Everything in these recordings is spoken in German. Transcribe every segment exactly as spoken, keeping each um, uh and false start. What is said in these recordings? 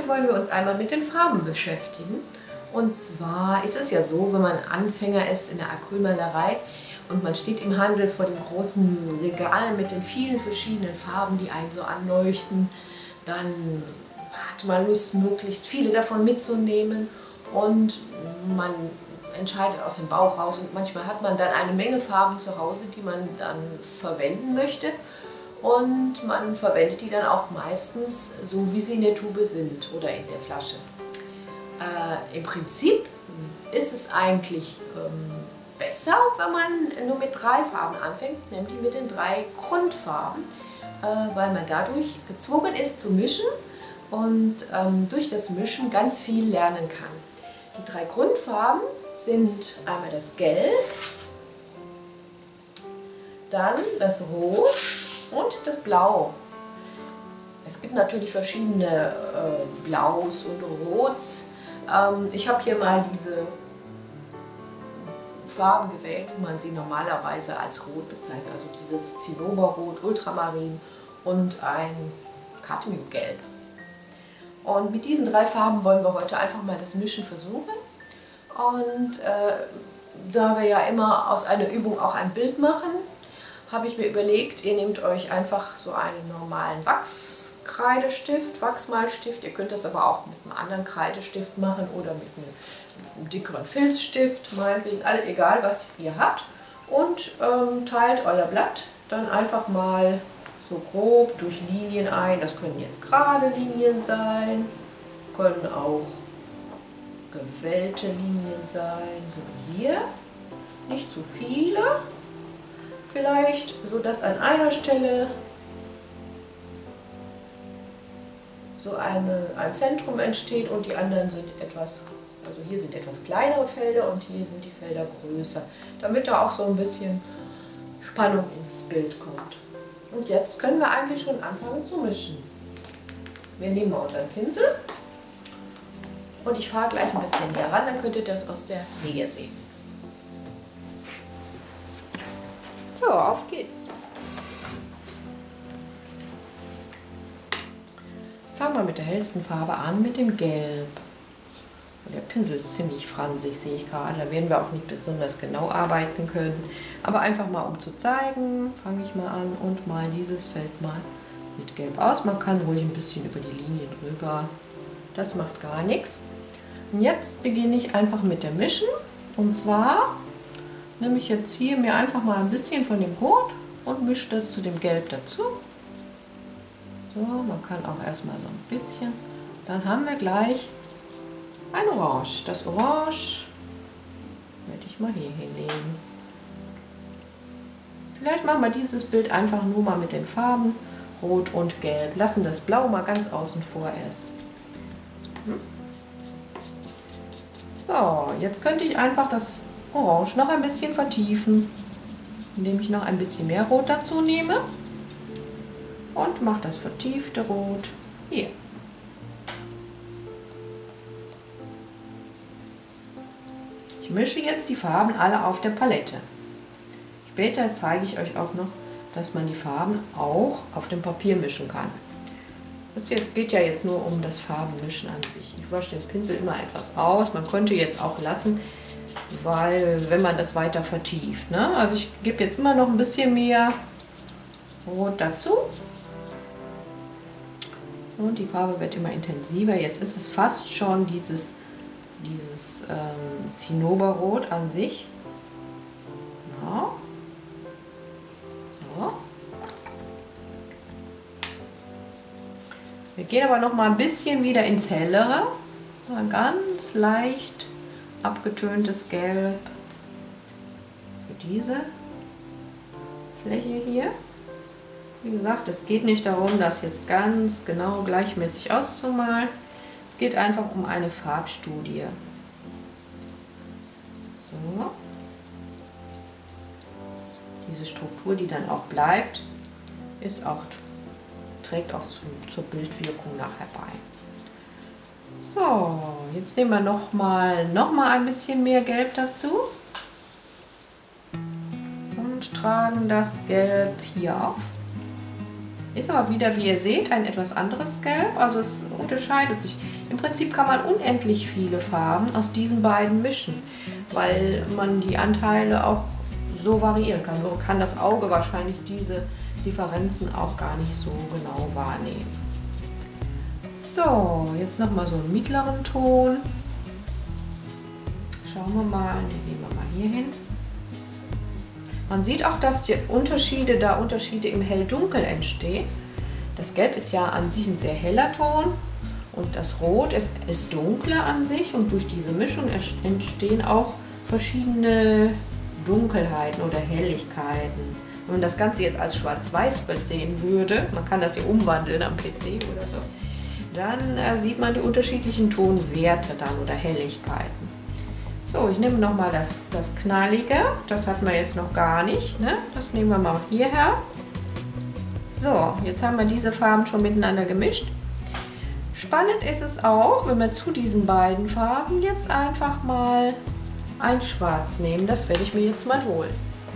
Heute wollen wir uns einmal mit den Farben beschäftigen. Und zwar ist es ja so, wenn man Anfänger ist in der Acrylmalerei und man steht im Handel vor dem großen Regal mit den vielen verschiedenen Farben, die einen so anleuchten, dann hat man Lust, möglichst viele davon mitzunehmen und man entscheidet aus dem Bauch raus und manchmal hat man dann eine Menge Farben zu Hause, die man dann verwenden möchte. Und man verwendet die dann auch meistens so, wie sie in der Tube sind oder in der Flasche. Äh, Im Prinzip ist es eigentlich ähm, besser, wenn man nur mit drei Farben anfängt, nämlich mit den drei Grundfarben, äh, weil man dadurch gezwungen ist zu mischen und ähm, durch das Mischen ganz viel lernen kann. Die drei Grundfarben sind einmal das Gelb, dann das Rot und das Blau. Es gibt natürlich verschiedene äh, Blaus und Rots. Ähm, ich habe hier mal diese Farben gewählt, wie man sie normalerweise als Rot bezeichnet. Also dieses Zinnoberrot, Ultramarin und ein Cadmiumgelb. Und mit diesen drei Farben wollen wir heute einfach mal das Mischen versuchen. Und äh, da wir ja immer aus einer Übung auch ein Bild machen, habe ich mir überlegt, ihr nehmt euch einfach so einen normalen Wachskreidestift, Wachsmalstift. Ihr könnt das aber auch mit einem anderen Kreidestift machen oder mit einem dickeren Filzstift, meinetwegen, alle, egal was ihr habt. Und ähm, teilt euer Blatt dann einfach mal so grob durch Linien ein. Das können jetzt gerade Linien sein, können auch gewellte Linien sein, so wie hier. Nicht zu viele. Vielleicht, so dass an einer Stelle so eine, ein Zentrum entsteht und die anderen sind etwas, also hier sind etwas kleinere Felder und hier sind die Felder größer, damit da auch so ein bisschen Spannung ins Bild kommt. Und jetzt können wir eigentlich schon anfangen zu mischen. Wir nehmen mal unseren Pinsel und ich fahre gleich ein bisschen näher ran, dann könnt ihr das aus der Nähe sehen. So, auf geht's. Fangen wir mit der hellsten Farbe an, mit dem Gelb. Und der Pinsel ist ziemlich fransig, sehe ich gerade. Da werden wir auch nicht besonders genau arbeiten können. Aber einfach mal, um zu zeigen, fange ich mal an und mal dieses Feld mal mit Gelb aus. Man kann ruhig ein bisschen über die Linie drüber. Das macht gar nichts. Und jetzt beginne ich einfach mit dem Mischen. Und zwar nehme ich jetzt hier mir einfach mal ein bisschen von dem Rot und mische das zu dem Gelb dazu. So, man kann auch erstmal so ein bisschen. Dann haben wir gleich ein Orange. Das Orange werde ich mal hier hinlegen. Vielleicht machen wir dieses Bild einfach nur mal mit den Farben Rot und Gelb. Lassen das Blau mal ganz außen vor erst. Hm? So, jetzt könnte ich einfach das Orange noch ein bisschen vertiefen, indem ich noch ein bisschen mehr Rot dazu nehme und mache das vertiefte Rot hier. Ich mische jetzt die Farben alle auf der Palette. Später zeige ich euch auch noch, dass man die Farben auch auf dem Papier mischen kann. Das geht ja jetzt nur um das Farbenmischen an sich. Ich wasche den Pinsel immer etwas aus. Man könnte jetzt auch lassen, weil wenn man das weiter vertieft, ne? Also ich gebe jetzt immer noch ein bisschen mehr Rot dazu und die Farbe wird immer intensiver. Jetzt ist es fast schon dieses, dieses ähm, Zinnoberrot an sich. Ja. So. Wir gehen aber noch mal ein bisschen wieder ins Hellere, mal ganz leicht abgetöntes Gelb für diese Fläche hier. Wie gesagt, es geht nicht darum, das jetzt ganz genau gleichmäßig auszumalen. Es geht einfach um eine Farbstudie. So. Diese Struktur, die dann auch bleibt, ist auch, trägt auch zu, zur Bildwirkung nachher bei. So, jetzt nehmen wir noch mal, noch mal ein bisschen mehr Gelb dazu und tragen das Gelb hier auf. Ist aber wieder, wie ihr seht, ein etwas anderes Gelb, also es unterscheidet sich. Im Prinzip kann man unendlich viele Farben aus diesen beiden mischen, weil man die Anteile auch so variieren kann. Nur kann das Auge wahrscheinlich diese Differenzen auch gar nicht so genau wahrnehmen. So, jetzt nochmal so einen mittleren Ton. Schauen wir mal, den nehmen wir mal hier hin. Man sieht auch, dass die Unterschiede, da Unterschiede im Hell-Dunkel entstehen. Das Gelb ist ja an sich ein sehr heller Ton und das Rot ist, ist dunkler an sich, und durch diese Mischung entstehen auch verschiedene Dunkelheiten oder Helligkeiten. Wenn man das Ganze jetzt als Schwarz-Weiß-Bild sehen würde, man kann das hier umwandeln am P C oder so, dann äh, sieht man die unterschiedlichen Tonwerte dann oder Helligkeiten. So, ich nehme nochmal das, das Knallige, das hatten wir jetzt noch gar nicht, ne? Das nehmen wir mal hierher. So, jetzt haben wir diese Farben schon miteinander gemischt. Spannend ist es auch, wenn wir zu diesen beiden Farben jetzt einfach mal ein Schwarz nehmen. Das werde ich mir jetzt mal holen.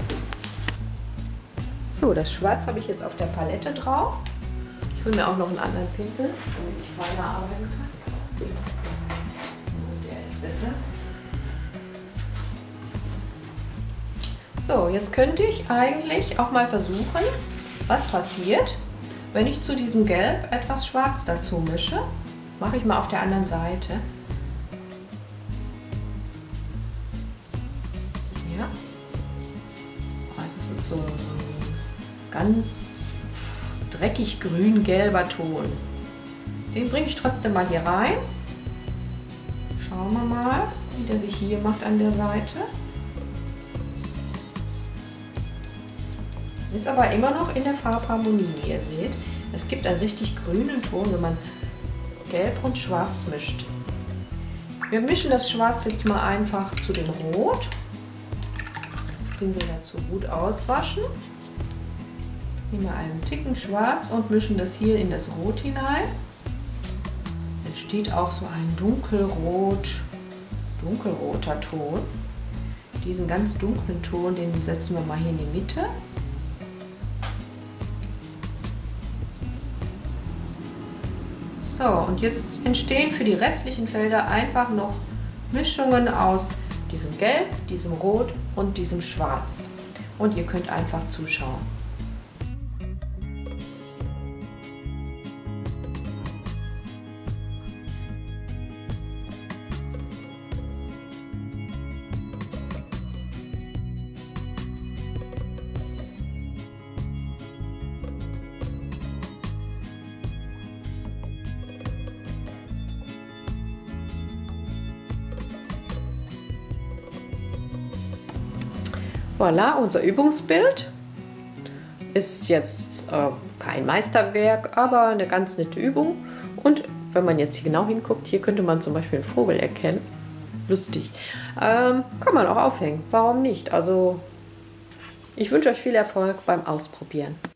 So, das Schwarz habe ich jetzt auf der Palette drauf. Ich hole mir auch noch einen anderen Pinsel, damit ich feiner arbeiten kann. Der ist besser. So, jetzt könnte ich eigentlich auch mal versuchen, was passiert, wenn ich zu diesem Gelb etwas Schwarz dazu mische. Mache ich mal auf der anderen Seite. Ja. Das ist so ein ganz dreckig grün-gelber Ton. Den bringe ich trotzdem mal hier rein. Schauen wir mal, wie der sich hier macht an der Seite. Ist aber immer noch in der Farbharmonie, wie ihr seht. Es gibt einen richtig grünen Ton, wenn man Gelb und Schwarz mischt. Wir mischen das Schwarz jetzt mal einfach zu dem Rot. Pinsel dazu gut auswaschen. Nehmen wir einen Ticken Schwarz und mischen das hier in das Rot hinein. Entsteht auch so ein dunkelrot, dunkelroter Ton. Diesen ganz dunklen Ton, den setzen wir mal hier in die Mitte. So, und jetzt entstehen für die restlichen Felder einfach noch Mischungen aus diesem Gelb, diesem Rot und diesem Schwarz. Und ihr könnt einfach zuschauen. Voilà, unser Übungsbild ist jetzt äh, kein Meisterwerk, aber eine ganz nette Übung. Und wenn man jetzt hier genau hinguckt, hier könnte man zum Beispiel einen Vogel erkennen. Lustig. Ähm, kann man auch aufhängen. Warum nicht? Also ich wünsche euch viel Erfolg beim Ausprobieren.